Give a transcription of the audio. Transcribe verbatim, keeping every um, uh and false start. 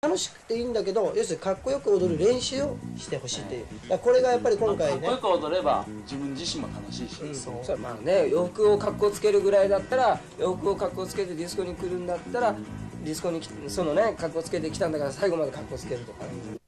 楽しくていいんだけど、要するにかっこよく踊る練習をしてほしいっていう、だからこれがやっぱり今回ね、 かっこよく踊れば自分自身も楽しいし、 うん、そうまあね、洋服を格好つけるぐらいだったら、洋服を格好つけてディスコに来るんだったら、ディスコにそのね格好つけてきたんだから最後まで格好つけるとかね。